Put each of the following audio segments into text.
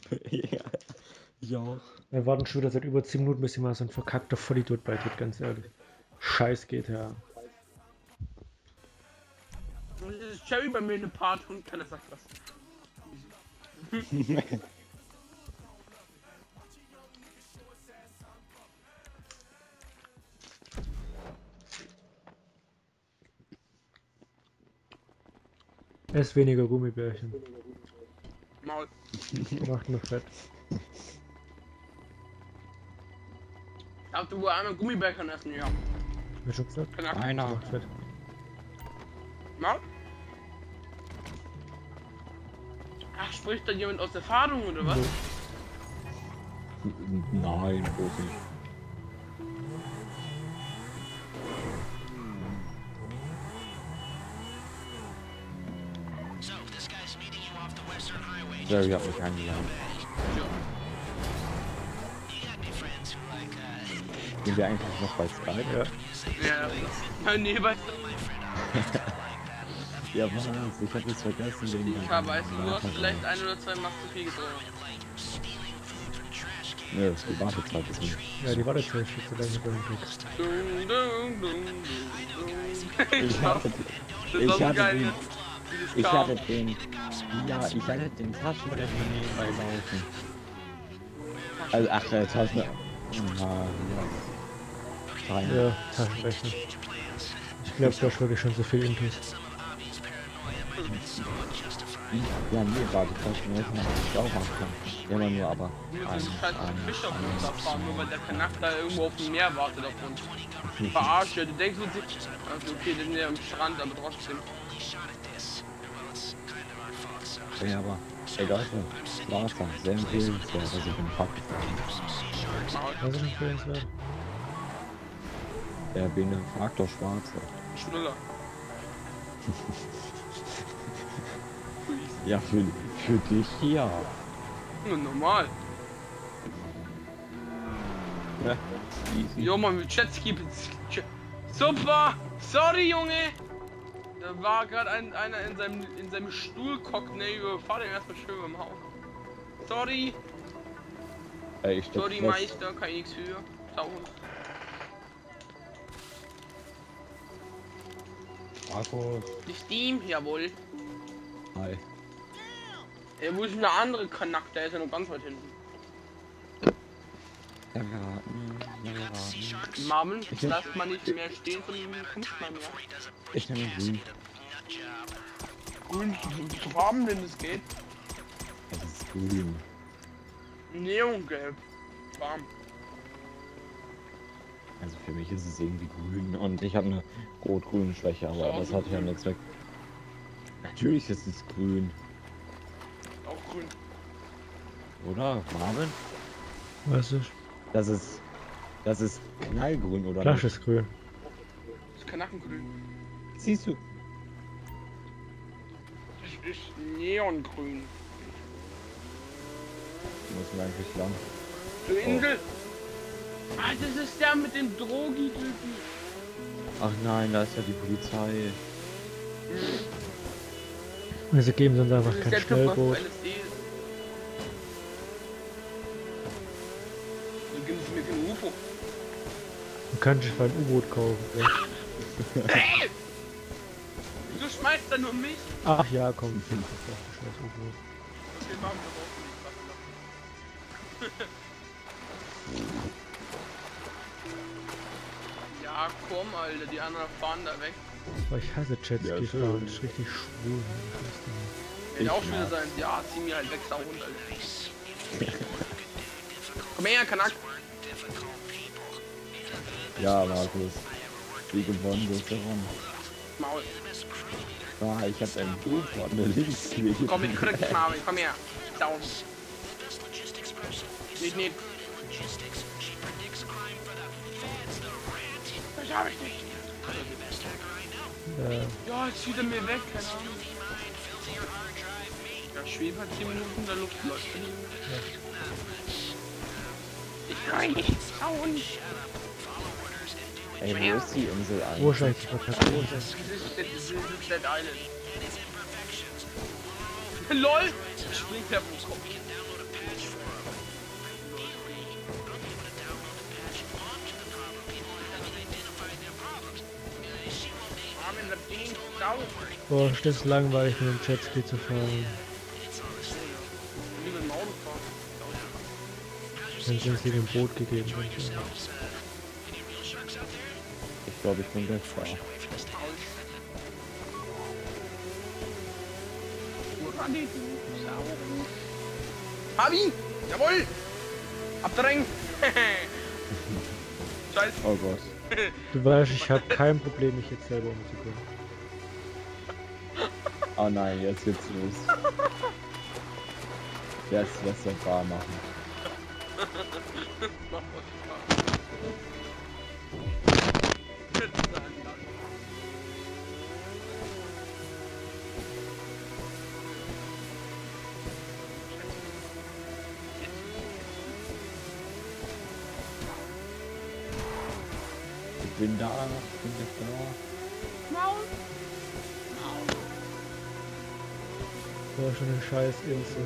Ja, ich auch. Wir warten schon wieder seit über 10 Minuten, bis hier mal so ein verkackter Vollidiot beitritt, ganz ehrlich. Scheiß GTA. Das ist Cherry bei mir eine Part und keiner sagt was. Ess weniger Gummibärchen. Maul. Macht nur Fett. Darfst du wohl einmal Gummibärchen essen? Ja. Wie schon gesagt? Knack. Einer. Macht Fett. Maul? Ach, spricht da jemand aus Erfahrung oder was? Nein, bloß nicht. Jerry hat mich eingeladen. Sind wir eigentlich noch bei Skype? Ja. Ja. Nein, nee, weißt du. Ja, was? Ich hab jetzt vergessen, den Ich weiß, du hast vielleicht 1 oder 2 Mal zu viel getrunken. Ne, die Wartezeit ist nicht. Ja, die Wartezeit steht so lange bei dem Blick. Dung, dung, dung, dung. Ich hatte, Das ich war so hatte geil, den, ne? Dieses ich Chaos. hatte den, ja, ich hatte den Taschenrechner nebenbei laufen. Also, ach, Taschenrechner. Ja, Taschenrechner. Ich glaube, da ist wirklich schon so viel Intus. Ja, nee, warte, Taschenrechner hab ich auch anfangen. Immer nur, aber Wir müssen scheiß Fisch auf uns abfahren, nur weil der Kanach da irgendwo auf dem Meer wartet auf uns. Verarscht, ja, du denkst mit sich, also okay, die sind ja am Strand, aber trotzdem. ja, aber, ey Leute, Wasser, sehr empfehlenswert, also den Pack. Was ist empfehlenswert? Der Biene fragt doch Schwarze. Schnuller. Ja, für dich ja. Nur normal. Ja, easy. Jo, Mann, mit Jetski. Super! Sorry, Junge! Da war gerade einer in seinem Stuhl kockt, ne, überfahr den erstmal schön beim Haus. Sorry! Ey, ich steck Sorry, fest. Meister, kann ich nichts für. Sauhund. Markus. Die Steam, jawohl. Hi. Ey, wo ist denn der andere Kanak? Der ist ja noch ganz weit hinten. Ja, geraten. Marvin, lass mal nicht mehr stehen, sondern kommst mal mehr. Ich nehme grün. Grün, wie Farben denn das geht? Es ist grün. Neongelb. Warm. Also für mich ist es irgendwie grün und ich habe eine rot-grüne Schwäche, aber das hat ja nichts weg. Natürlich ist es grün, Auch grün. oder? Marvin? Was ist? Das ist knallgrün, oder? Flasche ist grün. Das ist Kanackengrün. Nicht? Siehst du? Das ist Neongrün. Muss man eigentlich lang. Du Insel! Ah, das ist der mit dem Drogi-Typen. Ach nein, da ist ja die Polizei. Also geben sie uns Das einfach ist kein der Typ, was Schnellboot. LSD ist. Dann geben sie mir kein UFO. Du kannst dich ein U-Boot kaufen. Ja. Hey! Wieso schmeißt er nur mich? Ach ja, komm. Scheiß U-Boot. Den machen wir auch nicht. Ja, komm, Alter, die anderen fahren da weg. Aber ich hasse Jetski, Ja, das schön. ist richtig schwul. Will auch Ich wieder mag. sein. Ja, zieh mir halt weg, Sauhund, Alter. Komm her, Kanak. Ja, Markus. Wie gewonnen, du hast gewonnen. Maul. Ah, ich hab einen Buch von der Linkswege. Komm, ich krieg dich, Marvin. Komm her. Sauhund. Nicht. Das hab ich nicht. Ja, jetzt zieht er mir weg, keine Ahnung. Ja, schwebe hat 10 Minuten in der Luft, läuft. Ich kann nicht schauen. Ey, wo ist die Insel Wo eigentlich? scheiße ich verkackt? Das ist Dead Island. LOL! Springt der Buch. Boah, ist das langweilig mit dem Jetski zu fahren. Lieber im Auto fahren. Dann sind sie dem Boot gegeben. Ich glaube, ich bin gleich da. Fabi! Jawohl! Abdrängen! Scheiße. Oh Gott. Du weißt, ich habe kein Problem, mich jetzt selber umzubringen. Oh nein, jetzt geht's los. Jetzt lässt der Fahr machen. Mach mal Ich bin da, ich bin jetzt da. Maul! Boah, schon ein scheiß Insel.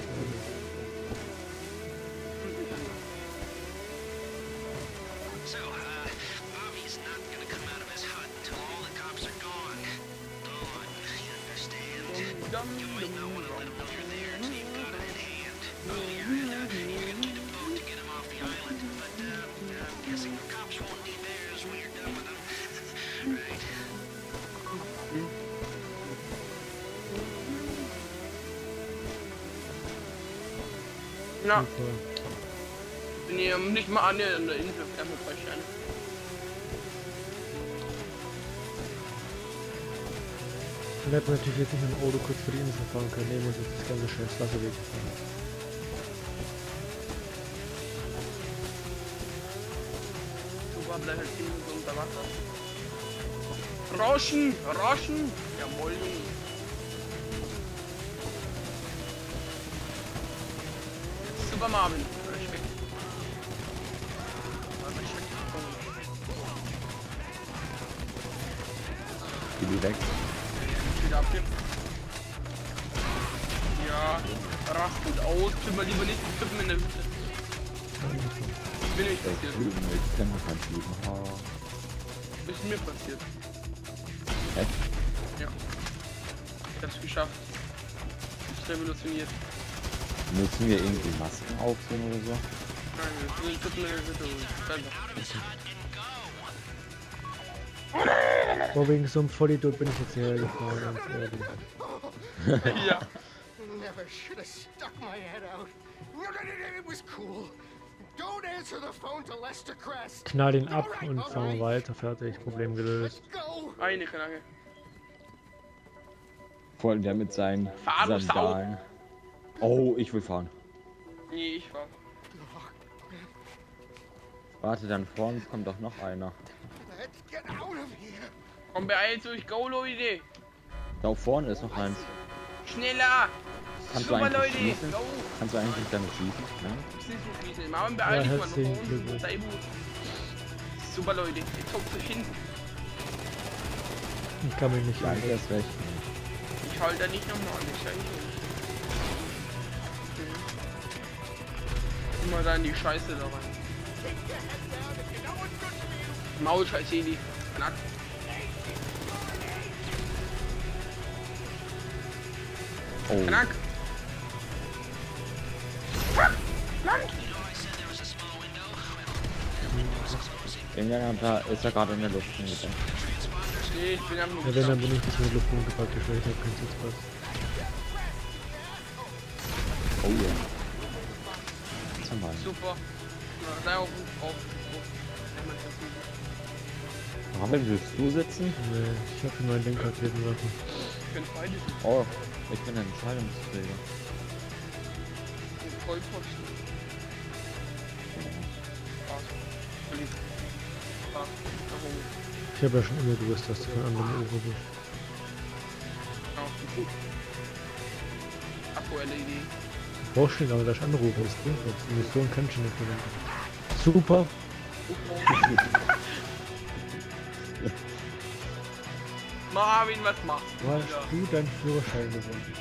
So, Bobby's not gonna come out of his hut until all the cops are gone. Gone, you understand? You might not want to let him know you're there until you've got it in hand. Earlier, you're gonna need a boat to get him off the island, but I'm guessing the cops won't need theirs when you're done with him. Right. Na, Super. bin hier nicht mal an der Insel, erstmal 2 Sterne. Ich hätte natürlich jetzt nicht mit dem Auto kurz vor die Insel fahren können. Nee, muss jetzt das ganze scheiß Wasserweg fahren. Super, bleib halt 10 Minuten unter Wasser. Rauschen! Rauschen! Jawohl, Junge. Super Marvin. Respekt. Geh die weg. Wieder ab hier. Ja, rastet aus. Tut mal lieber nicht die Kippen in der Hütte. Bin nicht passiert. Flügen, ich kann kein Flügen. Oh. Ist mir passiert. Echt? Ja. Ich hab's geschafft. Ist revolutioniert. Müssen wir irgendwie Masken aufziehen oder so? Nein, wir sind Kippen in der Hütte. Boah, wegen so einem Vollidiot bin ich jetzt hierher gefahren, ganz ehrlich. Ja. Never should have stuck my head out. It was cool. Don't answer the phone to Lester Crest. Knall ihn ab und fahren wir weiter, fertig, Problem gelöst. Go. Eine Knacke. Vor allem der mit seinen Fahr, du Sau! Sandalen. Oh, ich will fahren. Nee, ich war. Warte, dann vor uns kommt doch noch einer. Let's get out of here. Komm, beeilt euch, go, Leute! Da vorne ist noch eins. Schneller! Kannst du Super, eigentlich Leute! schießen? Go! Kannst du eigentlich damit schießen? Ja? Ich bin so schießen. Marvin, beeil dich mal nach herzlichen oben. Glückwunsch. Sei gut. Super, Leute. Jetzt kommt euch hin. Ich kann mich nicht Ja, ein. das ist recht. Ich halte da nicht nochmal an. Ich halte nicht. Immer da in die Scheiße da rein. Maul, scheiß Heli. Knack. Oh, Knack. Land! irgendeiner da ist ja gerade in der Luft. Ungefähr. Nee, ich bin am Ja, wenn, dann bin ich bis mit der Luft umgepackt, weil ich habe keinen Sitzplatz. Oh ja. Zum Beispiel. Super. Na, da auf. Marvin, willst du sitzen? Nee, ich habe mein Lenkrad treten lassen. Ich bin beide Oh, ich bin der Entscheidungsträger. Vollpfosten. Spaß. Verliebt. Spaß. Warum? Ich habe ja schon immer gewusst, dass du von anderen Ufer bist. Ja, gut. Aktuelle Idee. Du brauchst schon gar nicht anrufen, das bringt nichts. Die Mission kann ich schon nicht verwenden. Super! Marvin, was machst Wo hast du deinen Führerschein gewonnen?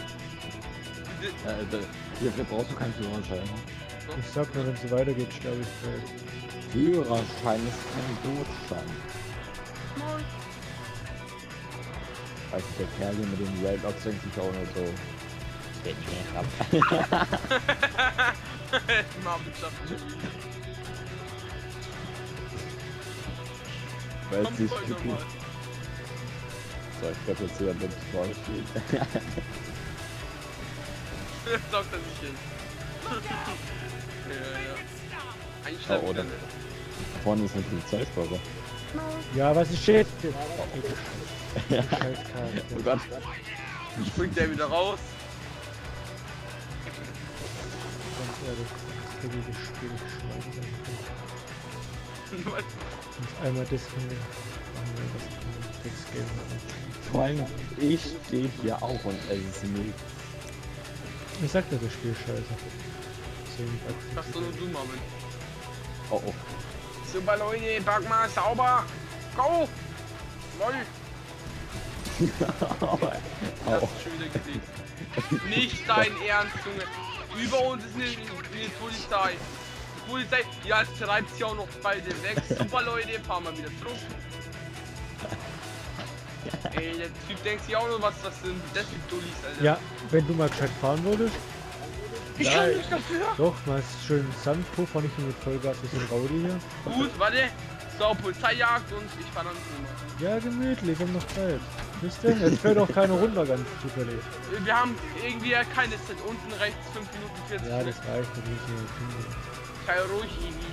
Hierfür brauchst du keinen Führerschein. Ich sag nur, wenn es so weitergeht, sterbe ich bald. Führerschein ist kein Bootschein. Also der Kerl hier mit den Railblocks denkt sich auch nur so. Geht nicht mehr ab. Weil es nicht wirklich. So, ich glaube jetzt hier mit vorgespielt. Sagt er sich hin. Ja. Einstellen. Oh, oder? Vorne ist eine Polizeispore. Ja, was ist steht? Oh Gott. Springt der wieder raus. Ganz ehrlich, das ist dieses Spiel schmeißen. Und einmal das von dem Textgame machen. Vor allem, ich stehe hier auch und es ist mega. Ich sag dir, das Spiel scheiße. Deswegen Das ist so nur du, Marvin. Oh oh. Super Leute, pack mal sauber. Go! Lol. Das Au. ist schon wieder gelegt. Nicht dein Ernst, Junge. Über uns ist eine Polizei. Die Polizei, ja, es treibt sich auch noch beide weg. Super Leute, fahren wir wieder zurück. Ey, der Typ denkt sich auch noch was sind das für Dullis, Alter. Ja, wenn du mal gescheit fahren würdest, Ich kann nicht dafür. doch, mal schön Sandpuffer, nicht nur mit Vollgas, wir sind Rowdy hier. Gut, warte. So, Polizeijagd und ich fahr dann rüber. Ja, gemütlich, wir haben noch Zeit. Wisst ihr? Jetzt fällt auch keine runter, ganz zufällig. Wir haben irgendwie keine Zeit. Unten rechts 5 Minuten 40. Ja, das reicht, dann müssen wir finden. Sei ruhig, Ivi.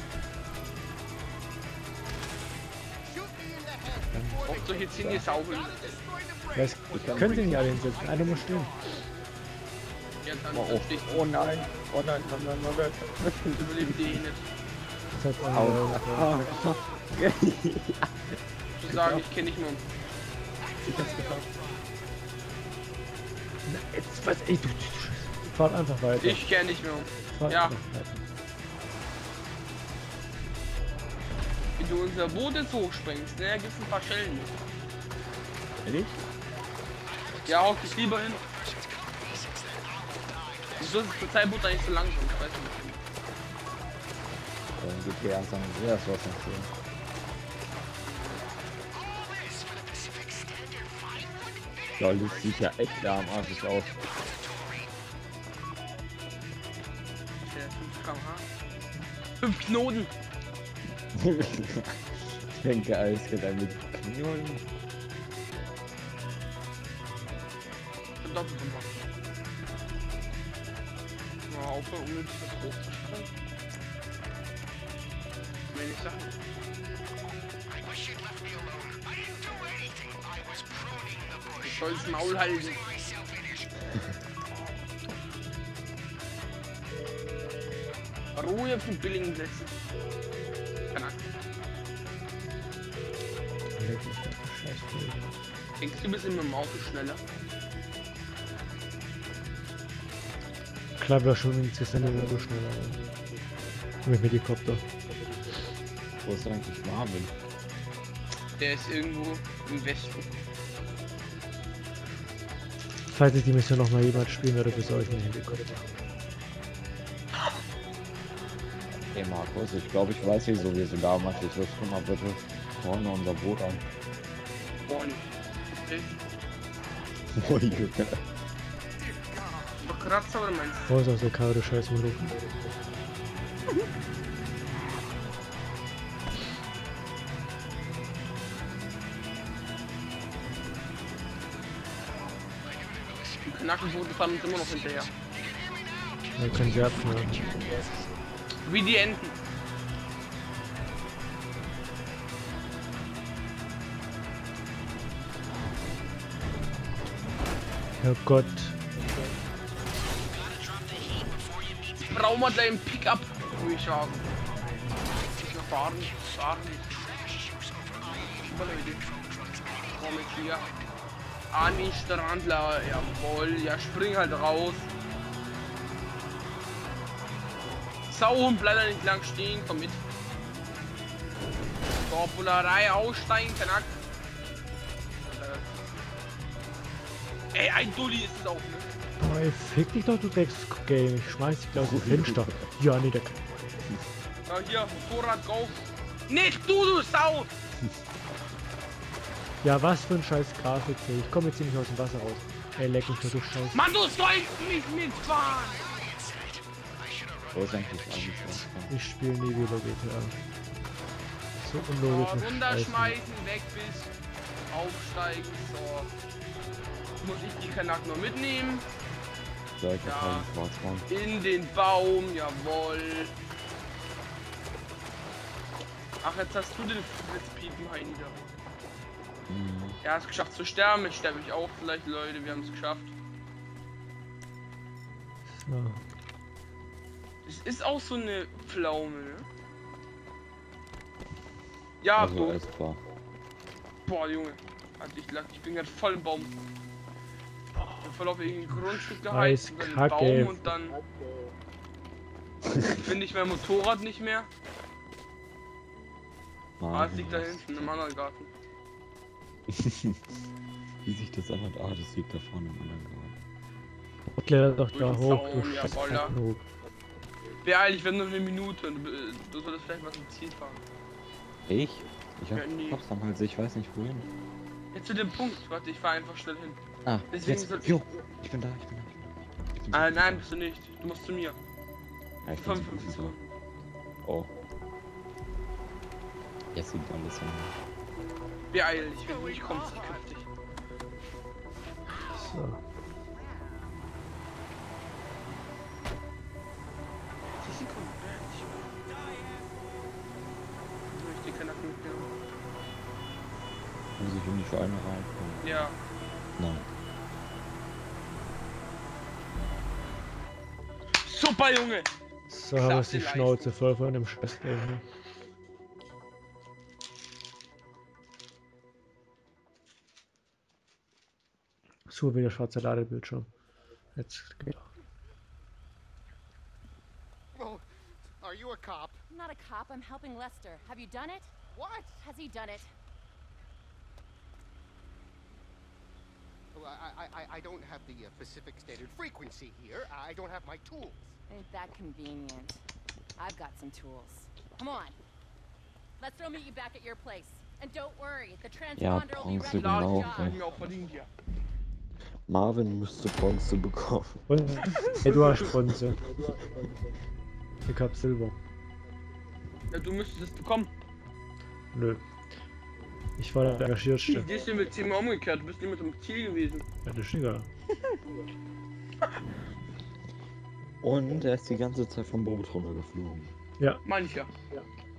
Ob solche Zinne saugen. Ja, können sie nicht alle hinsetzen, einer muss stehen. Ja, dann Oh, verstehe ich. oh nein. Oh nein, nein, nein, nein. Überlebt die eh nicht. Das hat Au. Zu sagen, ich kenne nicht mehr. Ich hab's geschafft. Jetzt was, ey, du Scheiße. Fahrt einfach weiter. Ich kenne nicht mehr. Fahrt ja. einfach weiter. Wenn du unser Boot jetzt hochspringst, ne, gibt's ein paar Schellen. Ehrlich? Ja, hock dich lieber hin. Wieso ist das Polizeiboot eigentlich so langsam? Ich weiß nicht. Dann geht hier erst an das was noch sehen. Ja, das sieht ja echt armarschig aus. Der 5 km/h. 5 Knoten. Ich denke, alles geht ein mit Knollen. Doppelt gemacht. Mal aufhören, unnötig was hochzuspringen. Wenig Sachen. Ich soll das Maul halten. Ruhe auf den billigen Plätzen. Keine Ahnung. Leck mich doch, Scheiße. Denkst du, bist mit dem Auto schneller? Klar, wäre schon wenigstens eine Minute schneller. Mit dem Helikopter. Wo ist eigentlich Marvin? Der ist irgendwo im Westen. Falls ich die Mission noch mal jemand spielen werde, besorge ich mir einen Helikopter. Hey Markus, ich glaube, ich weiß, wieso wir so da machen. Ich will schon mal bitte vorne unser Boot an. Und Oh, Junge. Kratzer oder meinst Wo ist auch so karte Scheiß Moloch? du? Die Knackenboote fahren uns immer noch hinterher. Dann können sie abfahren. Wie die Enten. Herrgott. Brauchen wir deinen Pickup, würde ich sagen. Ich noch fahren. Super Leute. Komm jetzt hier. Ani Strandler, jawohl. Ja, spring halt raus. Sau, bleib da nicht lang stehen, komm mit. So, Bullerei aussteigen, Knack. Ey, ein Dulli ist es auch, ne? Oh, ey, fick dich doch, du Drecksgame. Ich schmeiß dich gleich aus dem Fenster. Ja, nee, der kann. Ja, hier, Motorrad, go. Nicht du, du Sau! Ja, was für ein scheiß Grafik, ey. Ich komme jetzt hier nicht aus dem Wasser raus. Ey, leck mich nur, du Scheiß. Mann, du sollst nicht mitfahren! Wo ist eigentlich alles? Ich spiele nie wieder GTA. So unlogisch. So, und runterschmeißen, weg bist. Aufsteigen, so. Muss ich die Kanak noch mitnehmen? Ja, ich Ja. hab keinen Schwarzmann. In den Baum, jawohl. Ach, jetzt hast du den Fritzpiepen, Heini, da. Mhm. Er hat es geschafft zu sterben, jetzt sterbe ich auch vielleicht, Leute, wir haben es geschafft. So. Das ist auch so eine Pflaume, ne? Ja, Also so. essbar. Boah, Junge. Also ich bin gerade voll im Baum. Ich bin voll auf irgendein Grundstück geheizt und dann im Kacke. Baum und dann finde ich mein Motorrad nicht mehr. Ah, es liegt da hinten im anderen Garten. Wie sich das anhört, das liegt da vorne im anderen Garten. Kletter doch Durch da den hoch, Zaun, du ja, Scheiß. voll da. Kacknoob. Beeil dich, wenn nur eine Minute und du solltest vielleicht mal zum Ziel fahren. Ich? Ich Ja, nee. hab's dann halt, ich weiß nicht wohin. Jetzt zu dem Punkt, warte, ich fahr einfach schnell hin. Ah, Deswegen jetzt. soll- Jo, ich bin da. Ich bin so Nein, gut. bist du nicht. Du musst zu mir. Ja, ich bin so 55 gut so. Sekunden. Oh. Jetzt liegt alles an. Beeil dich, wenn du nicht kommst, ich köpf dich. So. 10 Sekunden. Ich die Kanaken mitnehmen. Muss ich in die Scheune reinkommen? Ja. Nein. Super, Junge! So, haben wir Klasse die Schnauze voll von dem Scheiß. Ne? So wieder schwarzer Ladebildschirm. Jetzt geht auch. Oh, are you a cop? I'm not a cop, I'm helping Lester. Have you done it? What? Has he done it? Oh, I don't have the Pacific Standard Frequency here. I don't have my tools. Ain't that convenient. I've got some tools. Come on. Lester will meet you back at your place. And don't worry, the transponder will be Bronze ready Lade for genau. the ich job. mir auch verdient, ja. Marvin müsste Bronze bekommen. Und, hey, du hast Bronze. Ich hab Silber. Ja, du müsstest es bekommen. Nö. Ich war der Engagiertste. Die ist ja mit 10 Mal umgekehrt, du bist nicht mit dem Ziel gewesen. Ja, das ist egal. Und er ist die ganze Zeit vom Boot runtergeflogen. Ja, Meine ich ja.